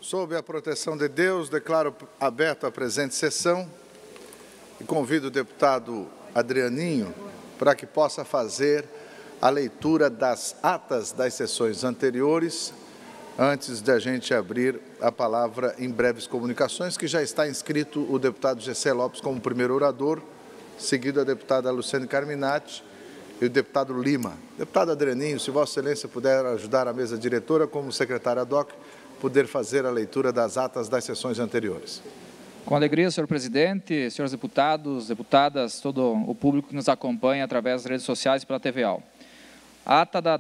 Sob a proteção de Deus, declaro aberta a presente sessão e convido o deputado Adrianinho para que possa fazer a leitura das atas das sessões anteriores, antes de a gente abrir a palavra em breves comunicações, que já está inscrito o deputado Gessé Lopes como primeiro orador, seguido a deputada Luciane Carminati e o deputado Lima. Deputado Adrianinho, se Vossa Excelência puder ajudar a mesa diretora, como secretária ad hoc, poder fazer a leitura das atas das sessões anteriores. Com alegria, senhor presidente, senhores deputados, deputadas, todo o público que nos acompanha através das redes sociais e pela TVAL. Ata da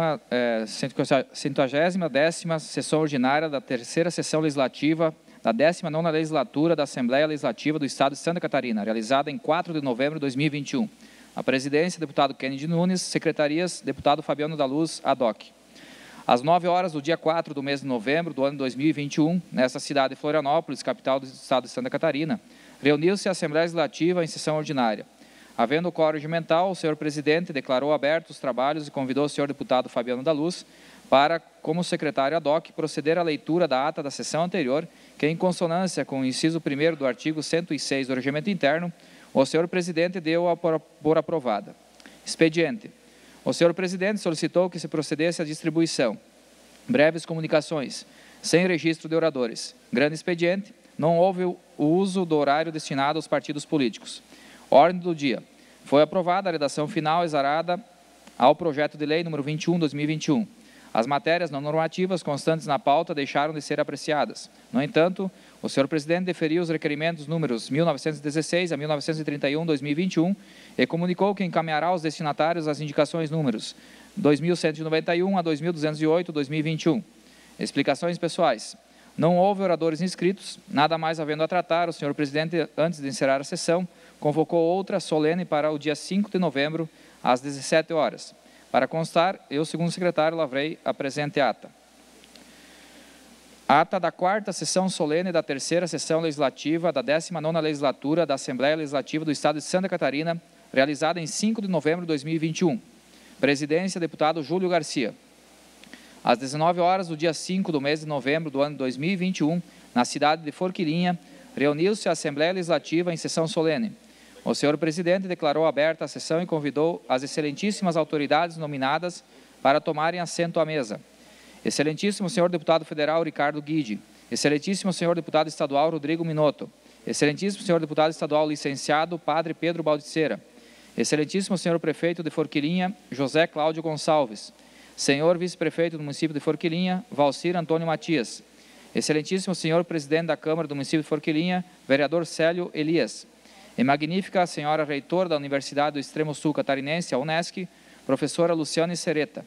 110ª sessão ordinária da terceira sessão legislativa da 19ª legislatura da Assembleia Legislativa do Estado de Santa Catarina, realizada em 4 de novembro de 2021. A presidência, deputado Kennedy Nunes, secretarias, deputado Fabiano da Luz, ad hoc. Às 9 horas do dia 4 do mês de novembro do ano 2021, nesta cidade de Florianópolis, capital do Estado de Santa Catarina, reuniu-se a Assembleia Legislativa em sessão ordinária. Havendo o quórum regimental, o senhor presidente declarou abertos os trabalhos e convidou o senhor deputado Fabiano da Luz para, como secretário ad hoc, proceder à leitura da ata da sessão anterior, que, em consonância com o inciso 1º do artigo 106 do Regimento Interno, o senhor presidente deu-a por aprovada. Expediente. O senhor presidente solicitou que se procedesse à distribuição. Breves comunicações, sem registro de oradores. Grande expediente. Não houve o uso do horário destinado aos partidos políticos. Ordem do dia. Foi aprovada a redação final exarada ao projeto de lei número 21/2021. As matérias não normativas constantes na pauta deixaram de ser apreciadas. No entanto, o senhor presidente deferiu os requerimentos números 1916 a 1931/2021 e comunicou que encaminhará aos destinatários as indicações números 2191 a 2208/2021. Explicações pessoais. Não houve oradores inscritos, nada mais havendo a tratar, o senhor presidente, antes de encerrar a sessão, convocou outra solene para o dia 5 de novembro, às 17 horas. Para constar, eu, segundo secretário, lavrei a presente ata. Ata da 4ª sessão solene da terceira sessão legislativa da 19ª legislatura da Assembleia Legislativa do Estado de Santa Catarina, realizada em 5 de novembro de 2021. Presidência, deputado Júlio Garcia. Às 19 horas do dia 5 do mês de novembro do ano 2021, na cidade de Forquilinha, reuniu-se a Assembleia Legislativa em sessão solene. O senhor presidente declarou aberta a sessão e convidou as excelentíssimas autoridades nominadas para tomarem assento à mesa. Excelentíssimo senhor deputado federal Ricardo Guidi, excelentíssimo senhor deputado estadual Rodrigo Minotto, excelentíssimo senhor deputado estadual licenciado Padre Pedro Baldiceira, excelentíssimo senhor prefeito de Forquilinha José Cláudio Gonçalves, senhor vice-prefeito do município de Forquilinha Valcir Antônio Matias, excelentíssimo senhor presidente da Câmara do município de Forquilinha vereador Célio Elias, e magnífica senhora reitora da Universidade do Extremo Sul Catarinense, a Unesc, professora Luciane Sereta.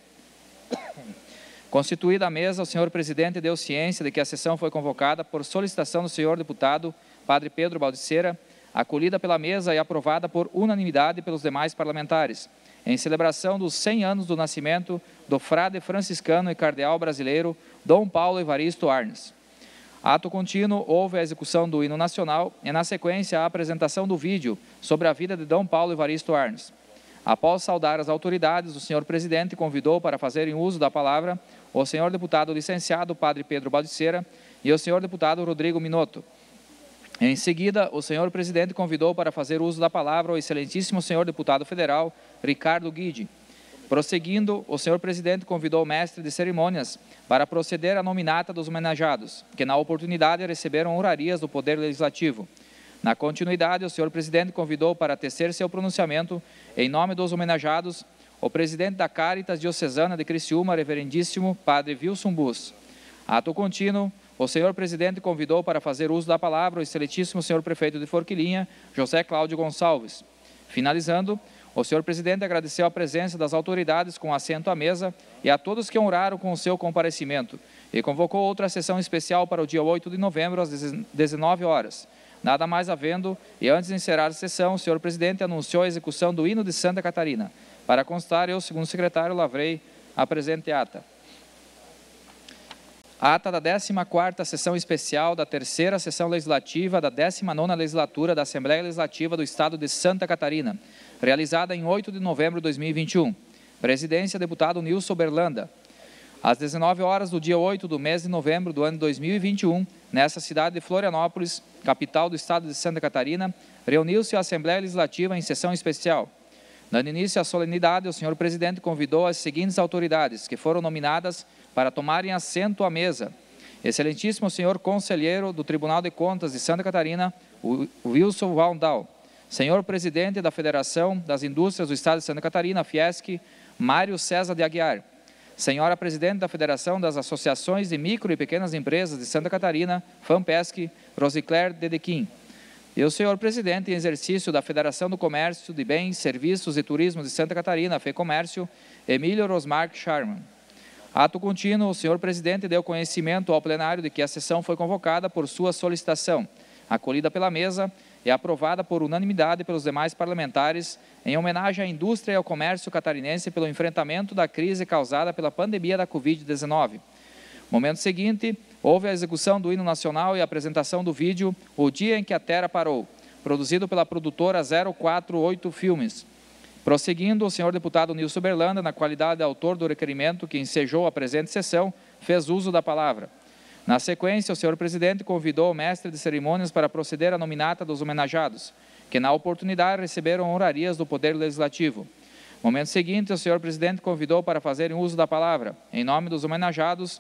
Constituída a mesa, o senhor presidente deu ciência de que a sessão foi convocada por solicitação do senhor deputado Padre Pedro Baldiceira, acolhida pela mesa e aprovada por unanimidade pelos demais parlamentares, em celebração dos 100 anos do nascimento do frade franciscano e cardeal brasileiro Dom Paulo Evaristo Arnes. Ato contínuo, houve a execução do hino nacional e, na sequência, a apresentação do vídeo sobre a vida de Dom Paulo Evaristo Arnes. Após saudar as autoridades, o senhor presidente convidou para fazerem uso da palavra o senhor deputado licenciado Padre Pedro Baldiceira e o senhor deputado Rodrigo Minotto. Em seguida, o senhor presidente convidou para fazer uso da palavra o excelentíssimo senhor deputado federal Ricardo Guidi. Prosseguindo, o senhor presidente convidou o mestre de cerimônias para proceder à nominata dos homenageados, que na oportunidade receberam honrarias do Poder Legislativo. Na continuidade, o senhor presidente convidou para tecer seu pronunciamento, em nome dos homenageados, o presidente da Cáritas Diocesana de Criciúma, reverendíssimo Padre Wilson Bus. Ato contínuo, o senhor presidente convidou para fazer uso da palavra o excelentíssimo senhor prefeito de Forquilinha, José Cláudio Gonçalves. Finalizando, o senhor presidente agradeceu a presença das autoridades com assento à mesa e a todos que honraram com o seu comparecimento e convocou outra sessão especial para o dia 8 de novembro, às 19 horas. Nada mais havendo, e antes de encerrar a sessão, o senhor presidente anunciou a execução do hino de Santa Catarina. Para constar, eu, segundo secretário, lavrei a presente ata. Ata da 14ª sessão especial da terceira sessão legislativa da 19ª legislatura da Assembleia Legislativa do Estado de Santa Catarina, realizada em 8 de novembro de 2021. Presidência, deputado Nilson Berlanda. Às 19 horas do dia 8 do mês de novembro do ano 2021, nessa cidade de Florianópolis, capital do estado de Santa Catarina, reuniu-se a Assembleia Legislativa em sessão especial. Dando início à solenidade, o senhor presidente convidou as seguintes autoridades, que foram nominadas para tomarem assento à mesa. Excelentíssimo senhor conselheiro do Tribunal de Contas de Santa Catarina, Wilson Waldau. Senhor presidente da Federação das Indústrias do Estado de Santa Catarina, Fiesc, Mário César de Aguiar. Senhora presidente da Federação das Associações de Micro e Pequenas Empresas de Santa Catarina, FAMPESC, Rosicler Dedequim. E o senhor presidente em exercício da Federação do Comércio de Bens, Serviços e Turismo de Santa Catarina, FEComércio, Emílio Rosmark Sharman. Ato contínuo, o senhor presidente deu conhecimento ao plenário de que a sessão foi convocada por sua solicitação, acolhida pela mesa e aprovada por unanimidade pelos demais parlamentares, em homenagem à indústria e ao comércio catarinense pelo enfrentamento da crise causada pela pandemia da Covid-19. No momento seguinte, houve a execução do hino nacional e a apresentação do vídeo O Dia em que a Terra Parou, produzido pela produtora 048 Filmes. Prosseguindo, o senhor deputado Nilson Berlanda, na qualidade de autor do requerimento que ensejou a presente sessão, fez uso da palavra. Na sequência, o senhor presidente convidou o mestre de cerimônias para proceder à nominata dos homenageados, que na oportunidade receberam honrarias do Poder Legislativo. No momento seguinte, o senhor presidente convidou para fazerem uso da palavra, em nome dos homenageados,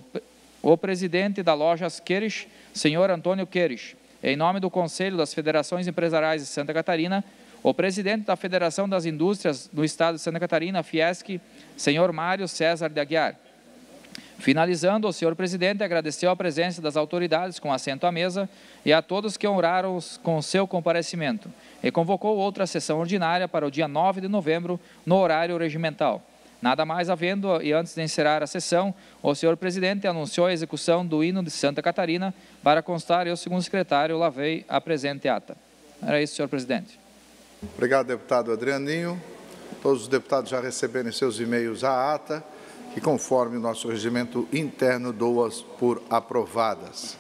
o presidente da Lojas Queires, senhor Antônio Queires, em nome do Conselho das Federações Empresariais de Santa Catarina, o presidente da Federação das Indústrias do Estado de Santa Catarina, Fiesc, senhor Mário César de Aguiar. Finalizando, o senhor presidente agradeceu a presença das autoridades com assento à mesa e a todos que honraram com seu comparecimento e convocou outra sessão ordinária para o dia 9 de novembro, no horário regimental. Nada mais havendo, e antes de encerrar a sessão, o senhor presidente anunciou a execução do hino de Santa Catarina. Para constar, eu, segundo secretário, lavei a presente ata. Era isso, senhor presidente. Obrigado, deputado Adrianinho. Todos os deputados já receberam em seus e-mails a ata, que, conforme o nosso regimento interno, dou-as por aprovadas.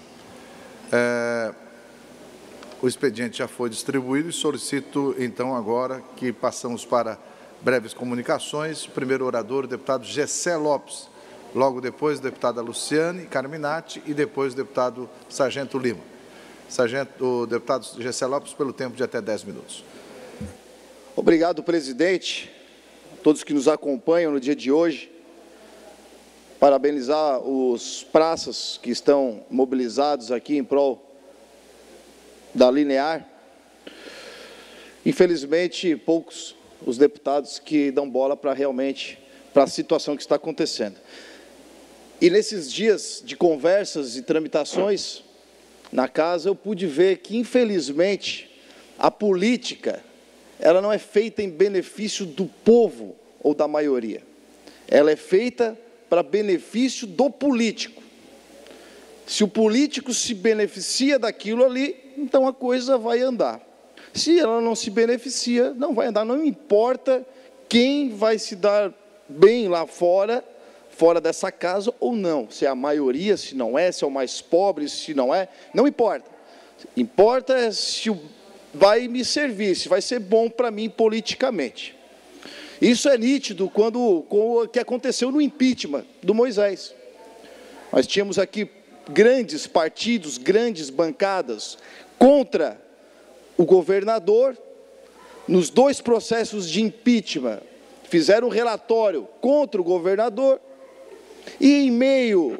O expediente já foi distribuído e solicito, então, agora que passamos para breves comunicações. O primeiro orador, o deputado Gessé Lopes. Logo depois, a deputada Luciane Carminati e depois o deputado Sargento Lima. O deputado Gessé Lopes, pelo tempo de até 10 minutos. Obrigado, presidente, a todos que nos acompanham no dia de hoje. Parabenizar os praças que estão mobilizados aqui em prol da Linear. Infelizmente, poucos os deputados que dão bola para realmente para a situação que está acontecendo. E nesses dias de conversas e tramitações na casa, eu pude ver que, infelizmente, a política, ela não é feita em benefício do povo ou da maioria. Ela é feita para benefício do político. Se o político se beneficia daquilo ali, então a coisa vai andar. Se ela não se beneficia, não vai andar. Não importa quem vai se dar bem lá fora dessa casa ou não. Se é a maioria, se não é, se é o mais pobre, se não é, não importa. Importa é se vai me servir, se vai ser bom para mim politicamente. Isso é nítido com o que aconteceu no impeachment do Moisés. Nós tínhamos aqui grandes partidos, grandes bancadas contra o governador. Nos dois processos de impeachment, fizeram um relatório contra o governador. E em meio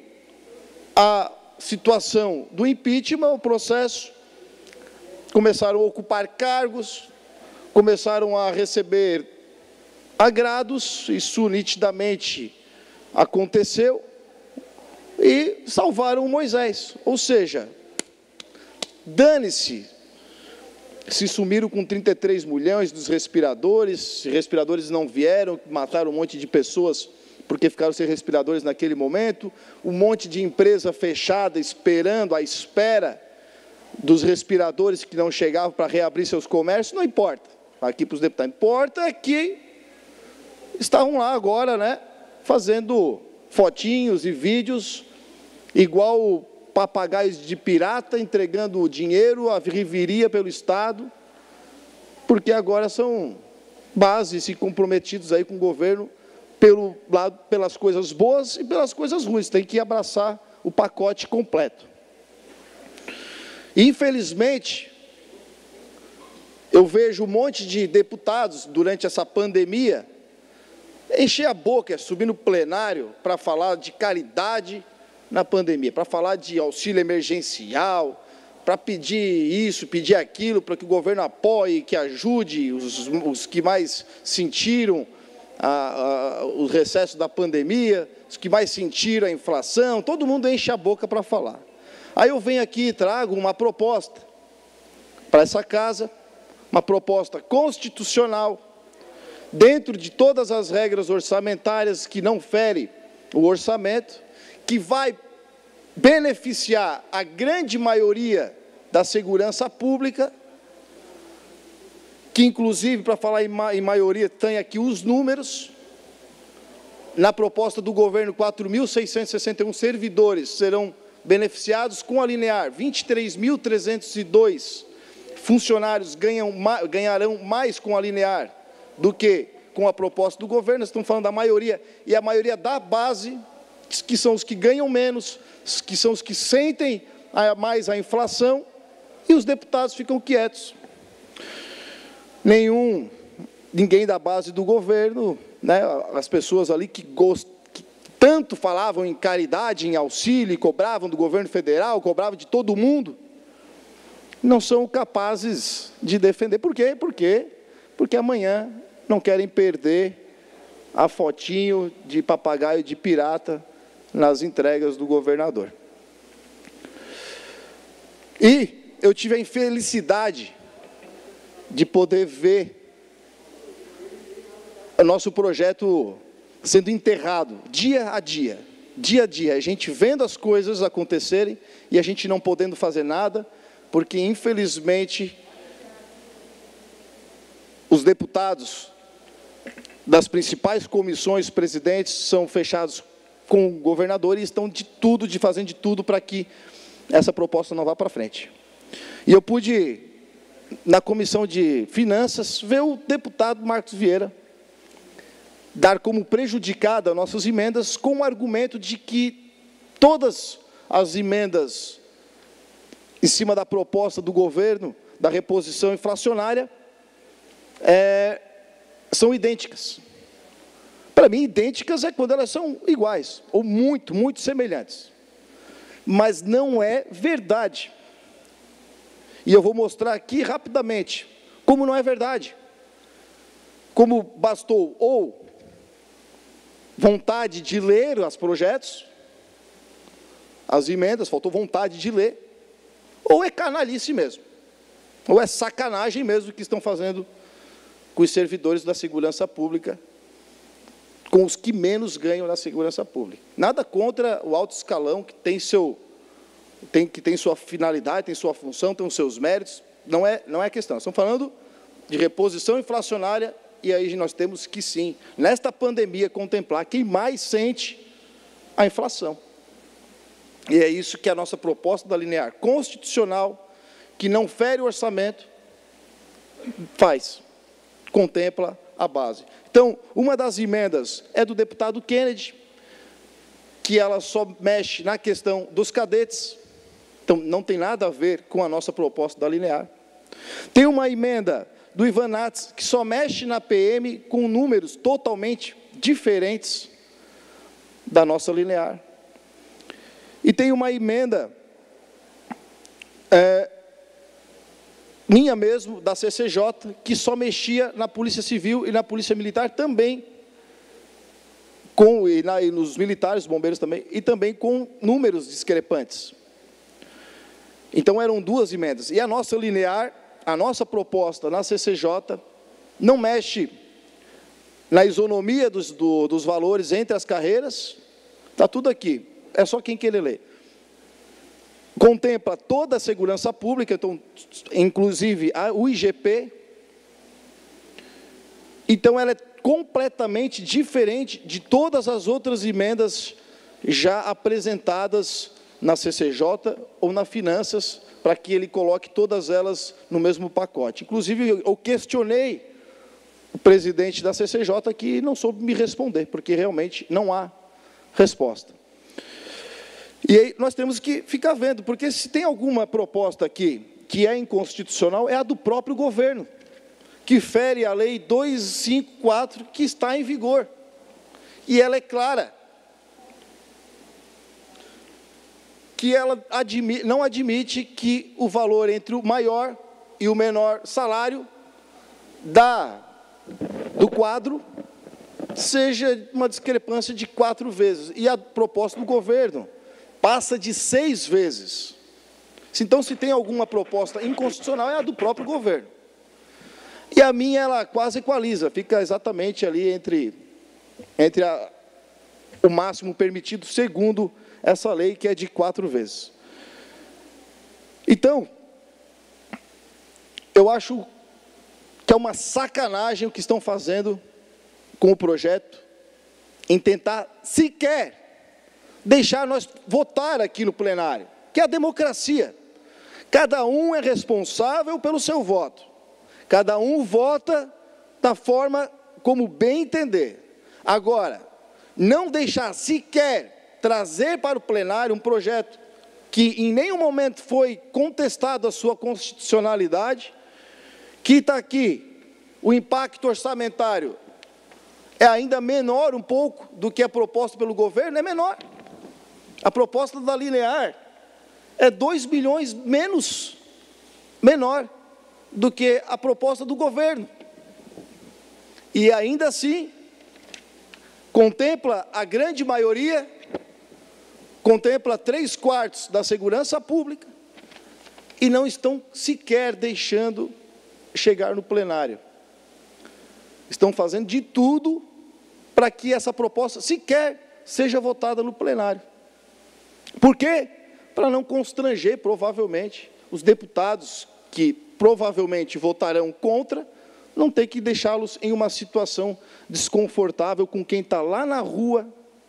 à situação do impeachment, o processo, começaram a ocupar cargos, começaram a receber agrados, isso nitidamente aconteceu, e salvaram Moisés. Ou seja, dane-se, se sumiram com 33 milhões dos respiradores, respiradores não vieram, mataram um monte de pessoas porque ficaram sem respiradores naquele momento, um monte de empresa fechada, esperando, à espera dos respiradores que não chegavam para reabrir seus comércios. Não importa, aqui para os deputados, importa é que estavam lá agora, né, fazendo fotinhos e vídeos, igual papagaios de pirata, entregando o dinheiro, a reviria pelo Estado, porque agora são bases e comprometidos aí com o governo pelas coisas boas e pelas coisas ruins, tem que abraçar o pacote completo. Infelizmente, eu vejo um monte de deputados, durante essa pandemia, encher a boca, subir no plenário para falar de caridade na pandemia, para falar de auxílio emergencial, para pedir isso, pedir aquilo, para que o governo apoie, que ajude os que mais sentiram o recesso da pandemia, os que mais sentiram a inflação, todo mundo enche a boca para falar. Aí eu venho aqui e trago uma proposta para essa casa, uma proposta constitucional, dentro de todas as regras orçamentárias, que não fere o orçamento, que vai beneficiar a grande maioria da segurança pública, que inclusive, para falar em maioria, tem aqui os números. Na proposta do governo, 4.661 servidores serão beneficiados com a linear, 23.302 funcionários ganharão mais com a linear do que com a proposta do governo. Estamos falando da maioria, e a maioria da base, que são os que ganham menos, que são os que sentem mais a inflação, e os deputados ficam quietos. Ninguém da base do governo, né, as pessoas ali que tanto falavam em caridade, em auxílio, cobravam do governo federal, cobravam de todo mundo, não são capazes de defender. Por quê? Porque amanhã não querem perder a fotinho de papagaio de pirata nas entregas do governador. E eu tive a infelicidade de poder ver o nosso projeto sendo enterrado dia a dia, a gente vendo as coisas acontecerem e a gente não podendo fazer nada, porque infelizmente os deputados das principais comissões presidentes são fechados com o governador e estão fazendo de tudo para que essa proposta não vá para frente. E eu pude, na comissão de finanças, ver o deputado Marcos Vieira dar como prejudicada nossas emendas, com o argumento de que todas as emendas em cima da proposta do governo, da reposição inflacionária, são idênticas. Para mim, idênticas é quando elas são iguais, ou muito, muito semelhantes. Mas não é verdade. E eu vou mostrar aqui rapidamente como não é verdade. Como bastou ou vontade de ler os projetos, as emendas, faltou vontade de ler, ou é canalice mesmo, ou é sacanagem mesmo que estão fazendo com os servidores da segurança pública, com os que menos ganham na segurança pública. Nada contra o alto escalão, que tem sua finalidade, tem sua função, tem os seus méritos, não é questão. Estamos falando de reposição inflacionária, e aí nós temos que, sim, nesta pandemia, contemplar quem mais sente a inflação. E é isso que a nossa proposta da linear constitucional, que não fere o orçamento, faz, contempla a base. Então, uma das emendas é do deputado Kennedy, que ela só mexe na questão dos cadetes, então não tem nada a ver com a nossa proposta da linear. Tem uma emenda do Ivan Nats, que só mexe na PM com números totalmente diferentes da nossa linear. E tem uma emenda minha mesmo, da CCJ, que só mexia na Polícia Civil e na Polícia Militar também, e nos militares, bombeiros também, e também com números discrepantes. Então eram duas emendas. E a nossa linear, a nossa proposta na CCJ, não mexe na isonomia dos valores entre as carreiras, está tudo aqui, é só quem quer ler. Contempla toda a segurança pública, então, inclusive o IGP. Então, ela é completamente diferente de todas as outras emendas já apresentadas na CCJ ou na Finanças, para que ele coloque todas elas no mesmo pacote. Inclusive, eu questionei o presidente da CCJ que não soube me responder, porque realmente não há resposta. E aí nós temos que ficar vendo, porque se tem alguma proposta aqui que é inconstitucional, é a do próprio governo, que fere a Lei 254, que está em vigor. E ela é clara, que ela não admite que o valor entre o maior e o menor salário do quadro seja uma discrepância de 4 vezes. E a proposta do governo passa de 6 vezes. Então, se tem alguma proposta inconstitucional, é a do próprio governo. E a minha, ela quase equaliza, fica exatamente ali entre o máximo permitido, segundo essa lei, que é de 4 vezes. Então, eu acho que é uma sacanagem o que estão fazendo com o projeto, em tentar sequer deixar nós votar aqui no plenário, que é a democracia. Cada um é responsável pelo seu voto. Cada um vota da forma como bem entender. Agora, não deixar sequer trazer para o plenário um projeto que em nenhum momento foi contestado a sua constitucionalidade, que está aqui, o impacto orçamentário é ainda menor um pouco do que é proposto pelo governo, é menor. A proposta da linear é 2 bilhões menor do que a proposta do governo. E ainda assim, contempla a grande maioria, contempla 3/4 da segurança pública, e não estão sequer deixando chegar no plenário. Estão fazendo de tudo para que essa proposta sequer seja votada no plenário. Por quê? Para não constranger, provavelmente, os deputados que provavelmente votarão contra, não ter que deixá-los em uma situação desconfortável com quem está lá na rua,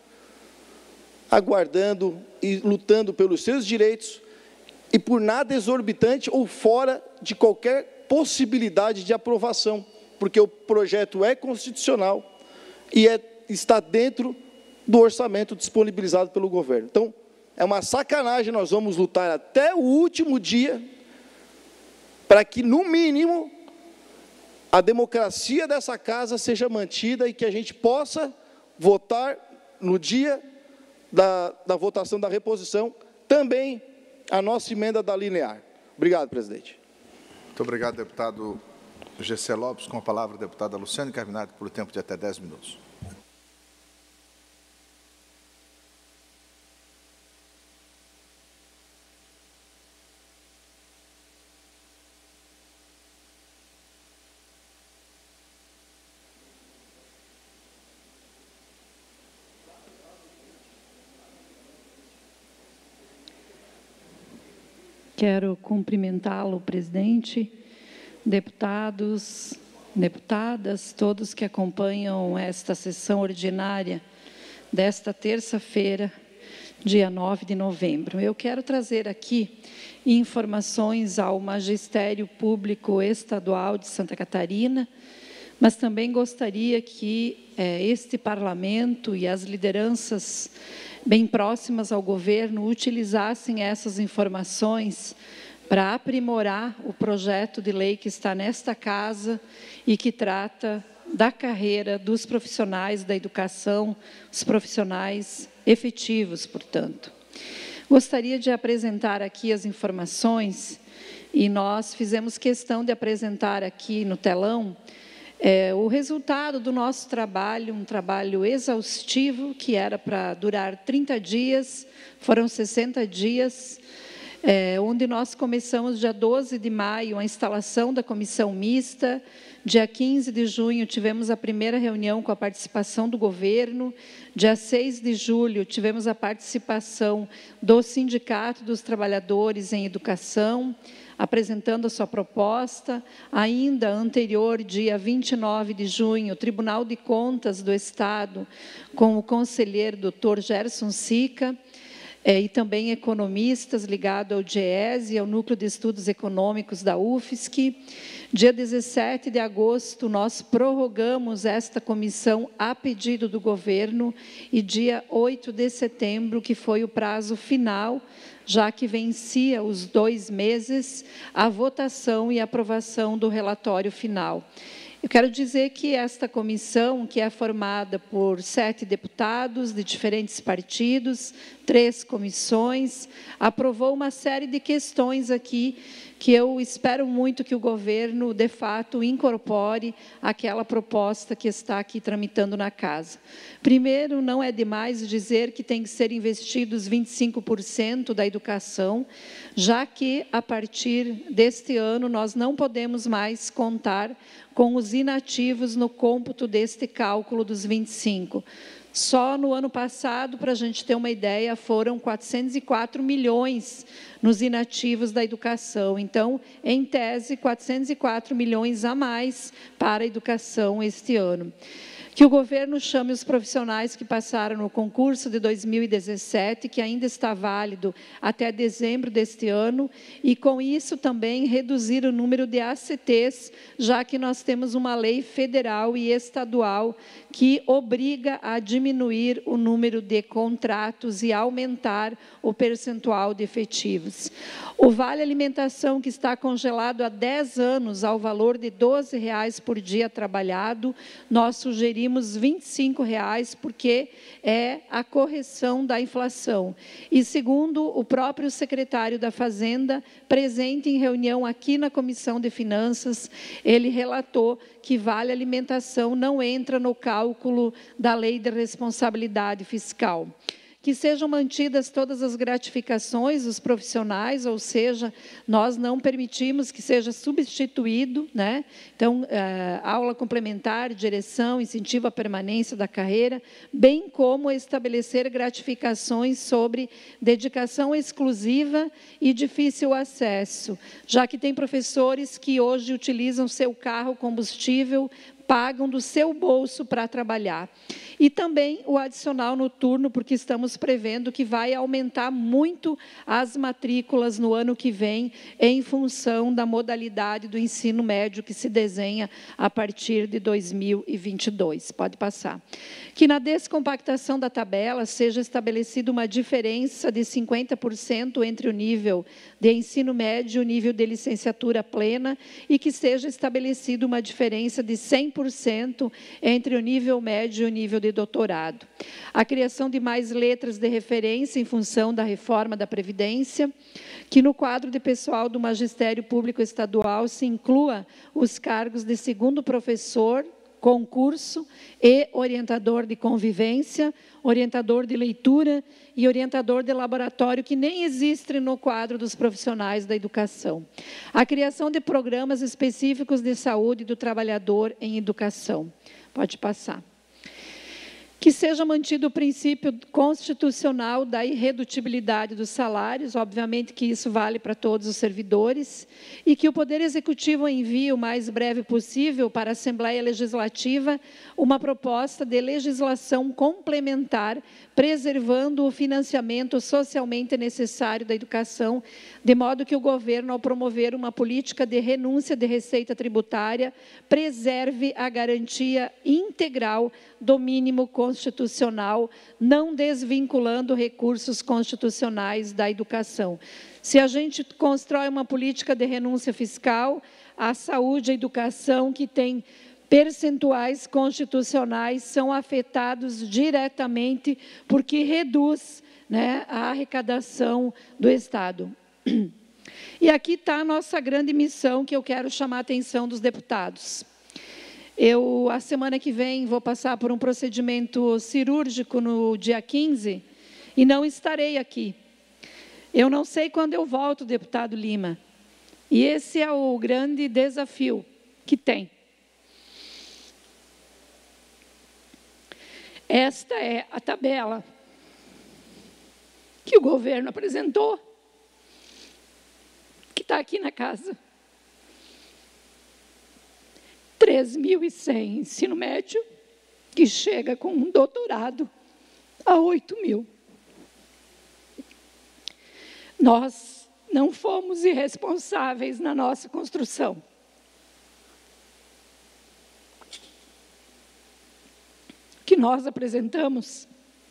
aguardando e lutando pelos seus direitos, e por nada exorbitante ou fora de qualquer possibilidade de aprovação, porque o projeto é constitucional e está dentro do orçamento disponibilizado pelo governo. Então, é uma sacanagem, nós vamos lutar até o último dia para que, no mínimo, a democracia dessa casa seja mantida e que a gente possa votar no dia da votação da reposição também a nossa emenda da linear. Obrigado, presidente. Muito obrigado, deputado Gessé Lopes. Com a palavra, a deputada Luciane Carminati, por tempo de até 10 minutos. Quero cumprimentá-lo, presidente, deputados, deputadas, todos que acompanham esta sessão ordinária desta terça-feira, dia 9 de novembro. Eu quero trazer aqui informações ao Magistério Público Estadual de Santa Catarina, mas também gostaria que este parlamento e as lideranças bem próximas ao governo utilizassem essas informações para aprimorar o projeto de lei que está nesta casa e que trata da carreira dos profissionais da educação, os profissionais efetivos, portanto. Gostaria de apresentar aqui as informações, e nós fizemos questão de apresentar aqui no telão o resultado do nosso trabalho, um trabalho exaustivo, que era para durar 30 dias, foram 60 dias, onde nós começamos dia 12 de maio a instalação da comissão mista, dia 15 de junho tivemos a primeira reunião com a participação do governo, dia 6 de julho tivemos a participação do Sindicato dos Trabalhadores em Educação, apresentando a sua proposta. Ainda anterior, dia 29 de junho, o Tribunal de Contas do Estado, com o conselheiro Dr. Gerson Sica, e também economistas ligados ao DIEESE, ao Núcleo de Estudos Econômicos da UFSC. Dia 17 de agosto, nós prorrogamos esta comissão a pedido do governo, e dia 8 de setembro, que foi o prazo final, já que vencia os 2 meses, a votação e aprovação do relatório final. Eu quero dizer que esta comissão, que é formada por 7 deputados de diferentes partidos, 3 comissões, aprovou uma série de questões aqui que eu espero muito que o governo, de fato, incorpore aquela proposta que está aqui tramitando na casa. Primeiro, não é demais dizer que tem que ser investidos 25% da educação, já que, a partir deste ano, nós não podemos mais contar com os inativos no cômputo deste cálculo dos 25%. Só no ano passado, para a gente ter uma ideia, foram 404 milhões nos inativos da educação. Então, em tese, 404 milhões a mais para a educação este ano. Que o governo chame os profissionais que passaram no concurso de 2017, que ainda está válido até dezembro deste ano, e com isso também reduzir o número de ACTs, já que nós temos uma lei federal e estadual que obriga a diminuir o número de contratos e aumentar o percentual de efetivos. O Vale Alimentação, que está congelado há 10 anos ao valor de R$ 12,00 por dia trabalhado, nós sugerimos R$ 25,00, porque é a correção da inflação. E segundo o próprio secretário da Fazenda, presente em reunião aqui na Comissão de Finanças, ele relatou que Vale Alimentação não entra no cálculo da Lei de Responsabilidade Fiscal. Que sejam mantidas todas as gratificações dos profissionais, ou seja, nós não permitimos que seja substituído, né? Então, aula complementar, direção, incentivo à permanência da carreira, bem como estabelecer gratificações sobre dedicação exclusiva e difícil acesso, já que tem professores que hoje utilizam seu carro combustível, pagam do seu bolso para trabalhar. E também o adicional noturno, porque estamos prevendo que vai aumentar muito as matrículas no ano que vem, em função da modalidade do ensino médio que se desenha a partir de 2022. Pode passar. Que na descompactação da tabela seja estabelecida uma diferença de 50% entre o nível de ensino médio e o nível de licenciatura plena, e que seja estabelecida uma diferença de 100% entre o nível médio e o nível de doutorado. A criação de mais letras de referência em função da reforma da Previdência, que no quadro de pessoal do Magistério Público Estadual se inclua os cargos de segundo professor, concurso e orientador de convivência, orientador de leitura e orientador de laboratório, que nem existe no quadro dos profissionais da educação. A criação de programas específicos de saúde do trabalhador em educação. Pode passar. Que seja mantido o princípio constitucional da irredutibilidade dos salários, obviamente que isso vale para todos os servidores, e que o Poder Executivo envie o mais breve possível para a Assembleia Legislativa uma proposta de legislação complementar, preservando o financiamento socialmente necessário da educação, de modo que o governo, ao promover uma política de renúncia de receita tributária, preserve a garantia integral do mínimo constitucional, não desvinculando recursos constitucionais da educação. Se a gente constrói uma política de renúncia fiscal, a saúde e a educação, que tem percentuais constitucionais, são afetados diretamente, porque reduz, né, a arrecadação do Estado. E aqui está a nossa grande missão, que eu quero chamar a atenção dos deputados. Eu, a semana que vem, vou passar por um procedimento cirúrgico no dia 15 e não estarei aqui. Eu não sei quando eu volto, deputado Lima. E esse é o grande desafio que tem. Esta é a tabela que o governo apresentou, que está aqui na casa. 3.100 ensino médio, que chega com um doutorado a 8.000. Nós não fomos irresponsáveis na nossa construção. O que nós apresentamos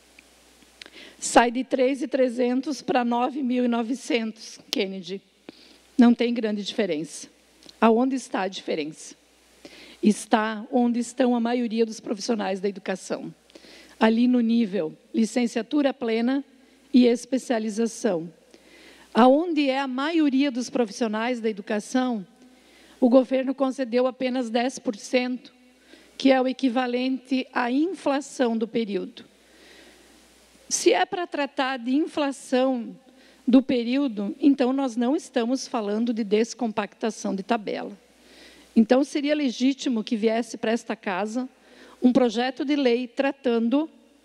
sai de 3.300 para 9.900, Kennedy. Não tem grande diferença. Aonde está a diferença? Está onde estão a maioria dos profissionais da educação. Ali no nível licenciatura plena e especialização. Aonde é a maioria dos profissionais da educação, o governo concedeu apenas 10%, que é o equivalente à inflação do período. Se é para tratar de inflação do período, então nós não estamos falando de descompactação de tabela. Então seria legítimo que viesse para esta casa um projeto de lei tratando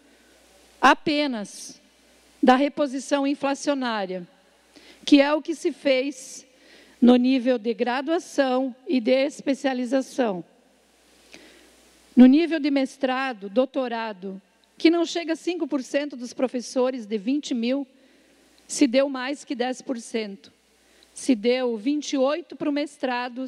apenas da reposição inflacionária, que é o que se fez no nível de graduação e de especialização. No nível de mestrado, doutorado, que não chega a 5% dos professores de 20 mil, se deu mais que 10%. Se deu 28% para o mestrado,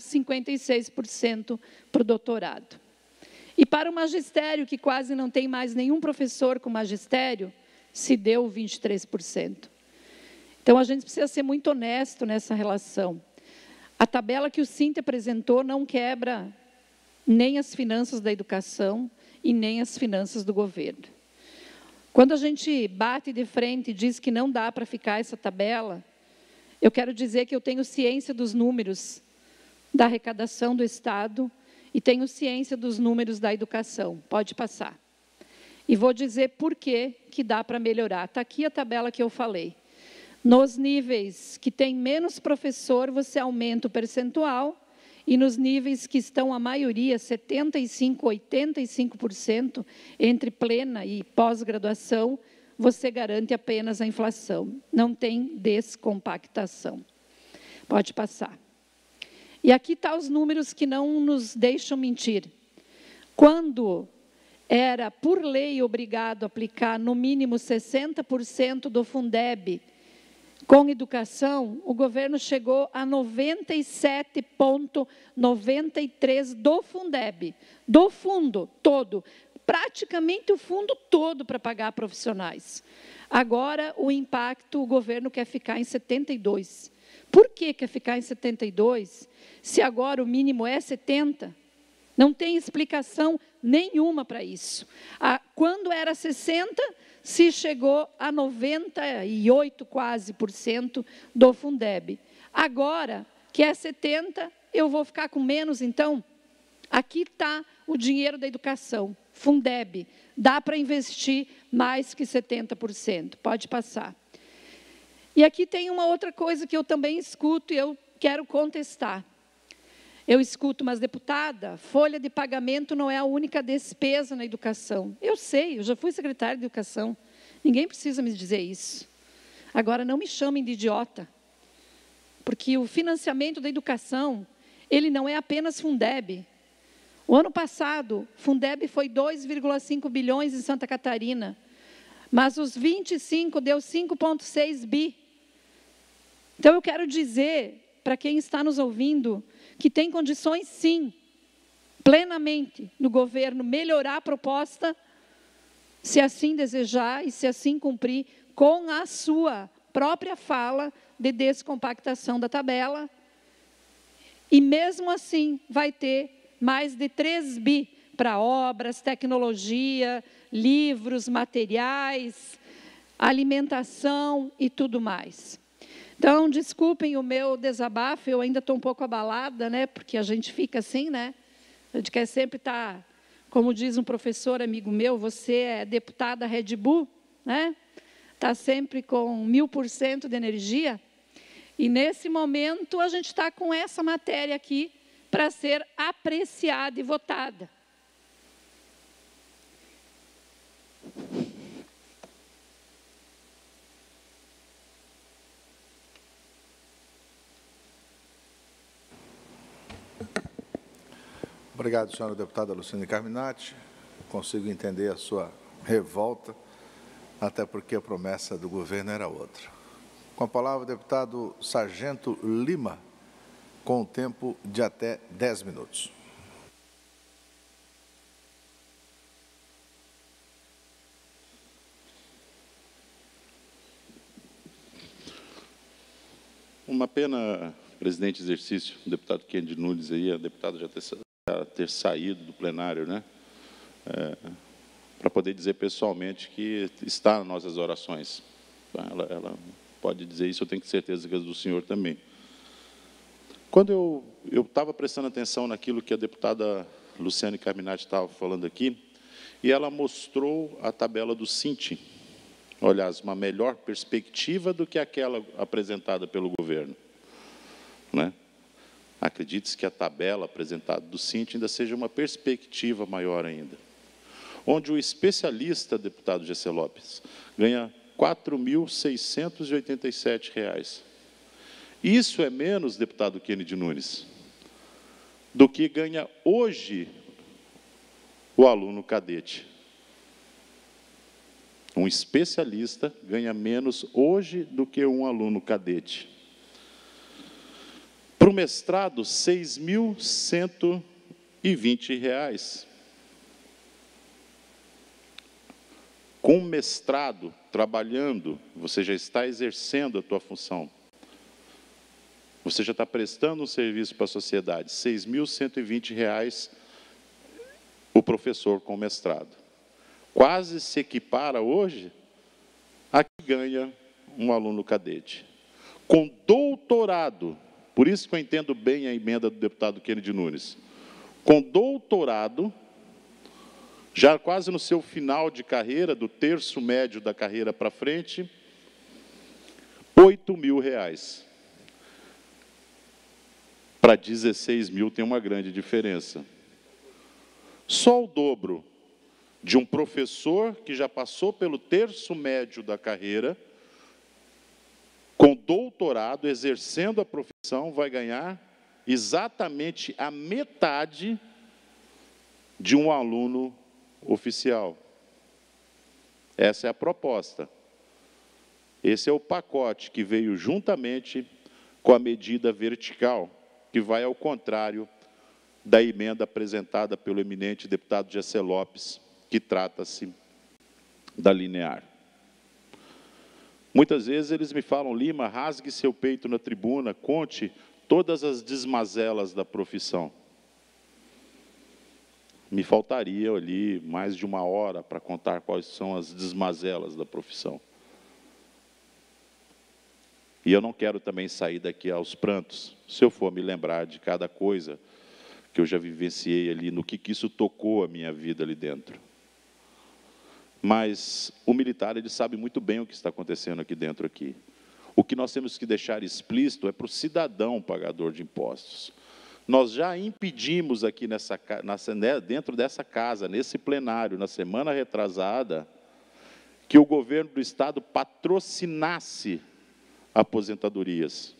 56% para o doutorado. E para o magistério, que quase não tem mais nenhum professor com magistério, se deu 23%. Então, a gente precisa ser muito honesto nessa relação. A tabela que o Cinti apresentou não quebra nem as finanças da educação e nem as finanças do governo. Quando a gente bate de frente e diz que não dá para ficar essa tabela, eu quero dizer que eu tenho ciência dos números da arrecadação do Estado e tenho ciência dos números da educação. Pode passar. E vou dizer por que dá para melhorar. Está aqui a tabela que eu falei. Nos níveis que tem menos professor, você aumenta o percentual, e nos níveis que estão a maioria, 75%, 85%, entre plena e pós-graduação, você garante apenas a inflação. Não tem descompactação. Pode passar. E aqui estão os números que não nos deixam mentir. Quando era, por lei, obrigado a aplicar no mínimo 60% do Fundeb com educação, o governo chegou a 97,93% do Fundeb, do fundo todo, praticamente o fundo todo para pagar profissionais. Agora, o impacto, o governo quer ficar em 72%. Por que quer ficar em 72%, se agora o mínimo é 70%? Não tem explicação nenhuma para isso. Quando era 60%, se chegou a 98% quase por cento do Fundeb. Agora, que é 70%, eu vou ficar com menos, então? Aqui está o dinheiro da educação, Fundeb. Dá para investir mais que 70%. Pode passar. E aqui tem uma outra coisa que eu também escuto e eu quero contestar. Eu escuto, mas deputada, folha de pagamento não é a única despesa na educação. Eu sei, eu já fui secretária de educação. Ninguém precisa me dizer isso. Agora, não me chamem de idiota. Porque o financiamento da educação, ele não é apenas Fundeb. O ano passado, Fundeb foi 2,5 bilhões em Santa Catarina. Mas os 25 deu 5,6 bi. Então, eu quero dizer, para quem está nos ouvindo, que tem condições, sim, plenamente, no governo, melhorar a proposta, se assim desejar e se assim cumprir, com a sua própria fala de descompactação da tabela. E mesmo assim, vai ter mais de 3 bi para obras, tecnologia, livros, materiais, alimentação e tudo mais. Então, desculpem o meu desabafo, eu ainda estou um pouco abalada, né? Porque a gente fica assim, né? A gente quer sempre estar, como diz um professor amigo meu, você é deputada Red Bull, né? Está sempre com 1000% de energia. E nesse momento a gente está com essa matéria aqui para ser apreciada e votada. Obrigado, senhora deputada Luciane Carminati. Consigo entender a sua revolta, até porque a promessa do governo era outra. Com a palavra, o deputado Sargento Lima, com o tempo de até 10 minutos. Uma pena, presidente em exercício, o deputado Kennedy Nunes aí, a deputada já ter saído do plenário, né? Para poder dizer pessoalmente que está nas nossas orações. Ela pode dizer isso, eu tenho certeza que é do senhor também. Quando eu estava prestando atenção naquilo que a deputada Luciane Carminati estava falando aqui, e ela mostrou a tabela do Cinti, aliás, uma melhor perspectiva do que aquela apresentada pelo governo, né? Acredite-se que a tabela apresentada do Cinti ainda seja uma perspectiva maior ainda, onde o especialista, deputado Gessé Lopes, ganha R$ 4.687. Isso é menos, deputado Kennedy Nunes, do que ganha hoje o aluno cadete. Um especialista ganha menos hoje do que um aluno cadete. Para o mestrado, R$ 6.120. Com mestrado, trabalhando, você já está exercendo a tua função. Você já está prestando um serviço para a sociedade. R$ 6.120 o professor com mestrado. Quase se equipara hoje a que ganha um aluno cadete. Com doutorado, por isso que eu entendo bem a emenda do deputado Kennedy Nunes, com doutorado, já quase no seu final de carreira, do terço médio da carreira para frente, R$ 8.000. Para 16 mil tem uma grande diferença. Só o dobro de um professor que já passou pelo terço médio da carreira, com doutorado, exercendo a profissão, vai ganhar exatamente a metade de um aluno oficial. Essa é a proposta. Esse é o pacote que veio juntamente com a medida vertical, que vai ao contrário da emenda apresentada pelo eminente deputado Gessé Lopes, que trata-se da linear. Muitas vezes eles me falam: Lima, rasgue seu peito na tribuna, conte todas as desmazelas da profissão. Me faltaria ali mais de 1 hora para contar quais são as desmazelas da profissão. E eu não quero também sair daqui aos prantos, se eu for me lembrar de cada coisa que eu já vivenciei ali, no que isso tocou a minha vida ali dentro. Mas o militar, ele sabe muito bem o que está acontecendo aqui dentro aqui. O que nós temos que deixar explícito é para o cidadão pagador de impostos. Nós já impedimos aqui dentro dessa casa, nesse plenário, na semana retrasada, que o governo do Estado patrocinasse aposentadorias.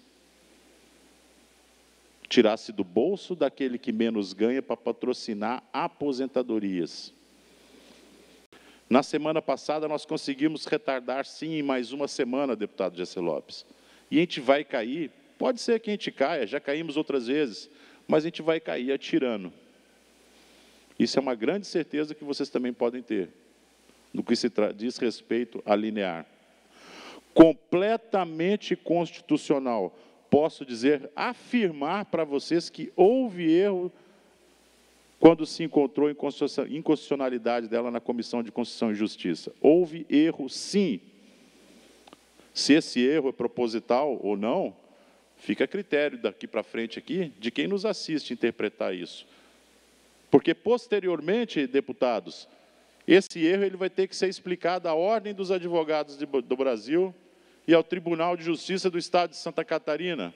Tirasse do bolso daquele que menos ganha para patrocinar aposentadorias. Na semana passada, nós conseguimos retardar, sim, em mais uma semana, deputado Gessé Lopes. E a gente vai cair, pode ser que a gente caia, já caímos outras vezes, mas a gente vai cair atirando. Isso é uma grande certeza que vocês também podem ter, no que se diz respeito à linear. Completamente constitucional. Posso dizer, afirmar para vocês que houve erro quando se encontrou inconstitucionalidade dela na Comissão de Constituição e Justiça. Houve erro, sim. Se esse erro é proposital ou não, fica a critério daqui para frente aqui de quem nos assiste interpretar isso. Porque, posteriormente, deputados, esse erro ele vai ter que ser explicado à Ordem dos Advogados do Brasil e ao Tribunal de Justiça do Estado de Santa Catarina.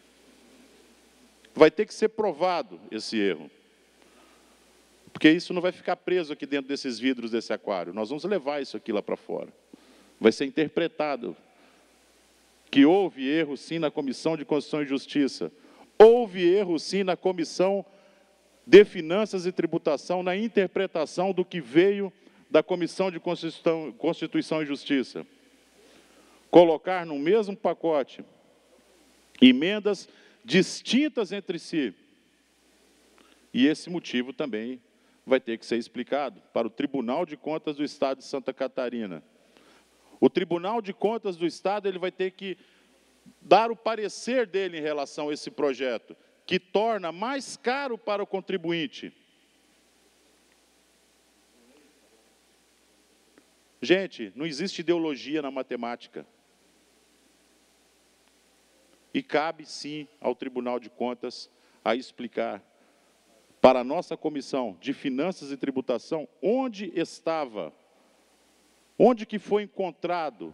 Vai ter que ser provado esse erro. Porque isso não vai ficar preso aqui dentro desses vidros desse aquário. Nós vamos levar isso aqui lá para fora. Vai ser interpretado que houve erro, sim, na Comissão de Constituição e Justiça. Houve erro, sim, na Comissão de Finanças e Tributação, na interpretação do que veio da Comissão de Constituição e Justiça. colocar no mesmo pacote emendas distintas entre si. E esse motivo também vai ter que ser explicado para o Tribunal de Contas do Estado de Santa Catarina. O Tribunal de Contas do Estado ele vai ter que dar o parecer dele em relação a esse projeto, que torna mais caro para o contribuinte. Gente, não existe ideologia na matemática. E cabe, sim, ao Tribunal de Contas a explicar para a nossa Comissão de Finanças e Tributação onde estava, onde que foi encontrado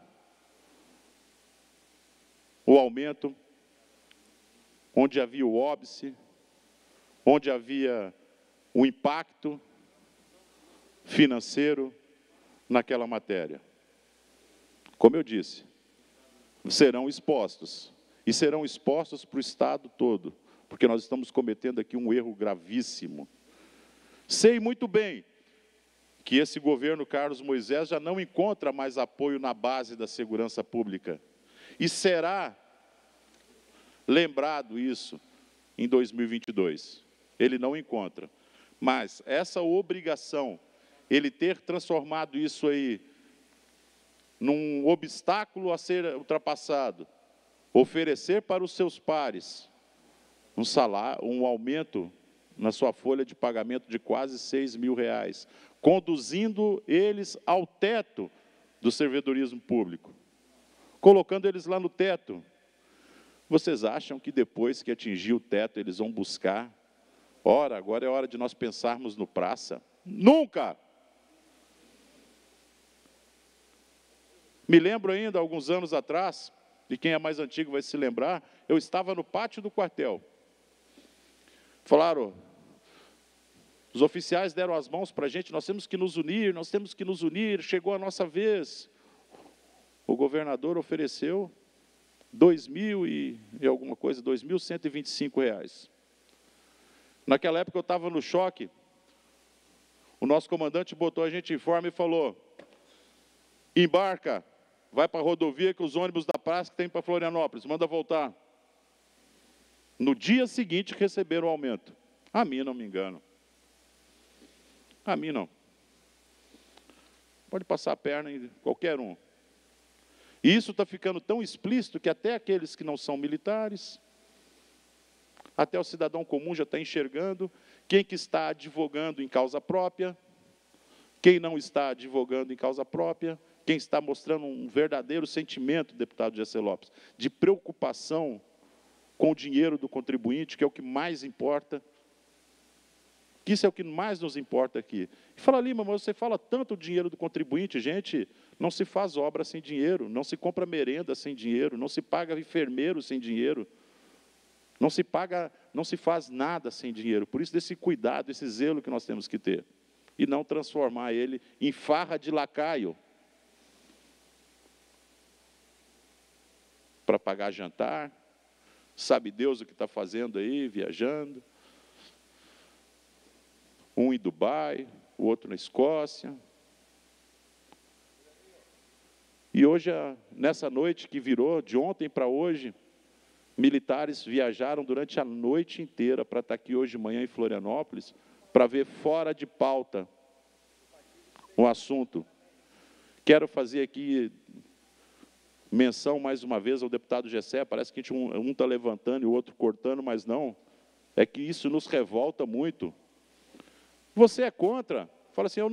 o aumento, onde havia o óbice, onde havia o impacto financeiro naquela matéria. Como eu disse, serão expostos, e serão expostos para o Estado todo, porque nós estamos cometendo aqui um erro gravíssimo. Sei muito bem que esse governo Carlos Moisés já não encontra mais apoio na base da segurança pública, e será lembrado isso em 2022. Ele não encontra. Mas essa obrigação, ele ter transformado isso aí num obstáculo a ser ultrapassado, oferecer para os seus pares um salário, um aumento na sua folha de pagamento de quase R$6.000, conduzindo eles ao teto do servidorismo público, colocando eles lá no teto. Vocês acham que depois que atingir o teto eles vão buscar? Ora, agora é hora de nós pensarmos no praça? Nunca! Me lembro ainda, alguns anos atrás, e quem é mais antigo vai se lembrar, eu estava no pátio do quartel. Falaram, os oficiais deram as mãos para a gente, nós temos que nos unir, chegou a nossa vez. O governador ofereceu R$2.125. Naquela época eu estava no choque, o nosso comandante botou a gente em forma e falou, embarca, vai para a rodovia que os ônibus da praça que tem para Florianópolis, manda voltar. No dia seguinte receberam o aumento. A mim não me engano. A mim não. Pode passar a perna em qualquer um. E isso está ficando tão explícito que até aqueles que não são militares, até o cidadão comum já está enxergando quem que está advogando em causa própria, quem não está advogando em causa própria, quem está mostrando um verdadeiro sentimento, deputado Gessé Lopes, de preocupação com o dinheiro do contribuinte, que é o que mais importa, que isso é o que mais nos importa aqui. E fala, Lima, mas você fala tanto o dinheiro do contribuinte, gente, não se faz obra sem dinheiro, não se compra merenda sem dinheiro, não se paga enfermeiro sem dinheiro, não se faz nada sem dinheiro. Por isso, desse cuidado, esse zelo que nós temos que ter, e não transformar ele em farra de lacaio, para pagar jantar, sabe Deus o que está fazendo aí, viajando. Um em Dubai, o outro na Escócia. E hoje, nessa noite que virou, de ontem para hoje, militares viajaram durante a noite inteira para estar aqui hoje de manhã em Florianópolis, para ver fora de pauta o assunto. Quero fazer aqui menção mais uma vez ao deputado Gessé, parece que um está levantando e o outro cortando, mas não. É que isso nos revolta muito. Você é contra? Fala assim,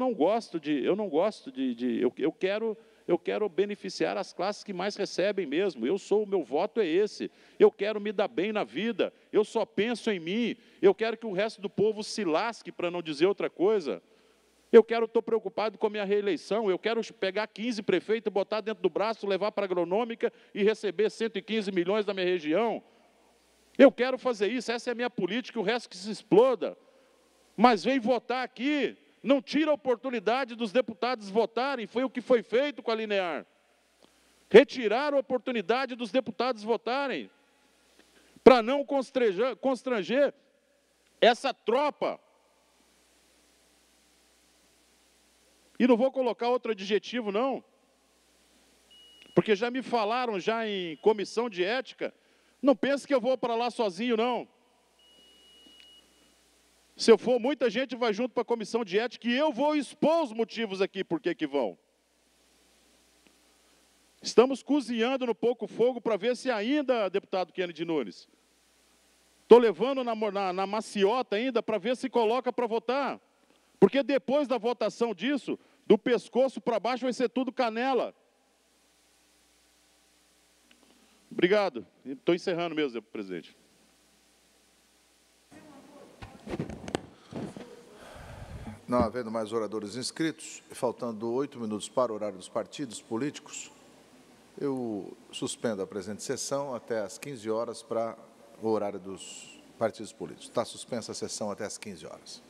eu quero beneficiar as classes que mais recebem mesmo. O meu voto é esse. Eu quero me dar bem na vida. Eu só penso em mim. Eu quero que o resto do povo se lasque, para não dizer outra coisa. Estou preocupado com a minha reeleição, eu quero pegar 15 prefeitos, botar dentro do braço, levar para a agronômica e receber 115 milhões da minha região. Eu quero fazer isso, essa é a minha política, o resto que se exploda. Mas vem votar aqui, não tira a oportunidade dos deputados votarem, foi o que foi feito com a Linear. Retirar a oportunidade dos deputados votarem, para não constranger essa tropa. E não vou colocar outro adjetivo, não. Porque já me falaram já em comissão de ética, não pense que eu vou para lá sozinho, não. Se eu for, muita gente vai junto para a comissão de ética e eu vou expor os motivos aqui por que vão. Estamos cozinhando no pouco fogo para ver se ainda, deputado Kennedy Nunes, estou levando na maciota ainda para ver se coloca para votar. Porque depois da votação disso, do pescoço para baixo vai ser tudo canela. Obrigado. Estou encerrando mesmo, presidente. Não havendo mais oradores inscritos, e faltando 8 minutos para o horário dos partidos políticos, eu suspendo a presente sessão até às 15 horas para o horário dos partidos políticos. Está suspensa a sessão até às 15 horas.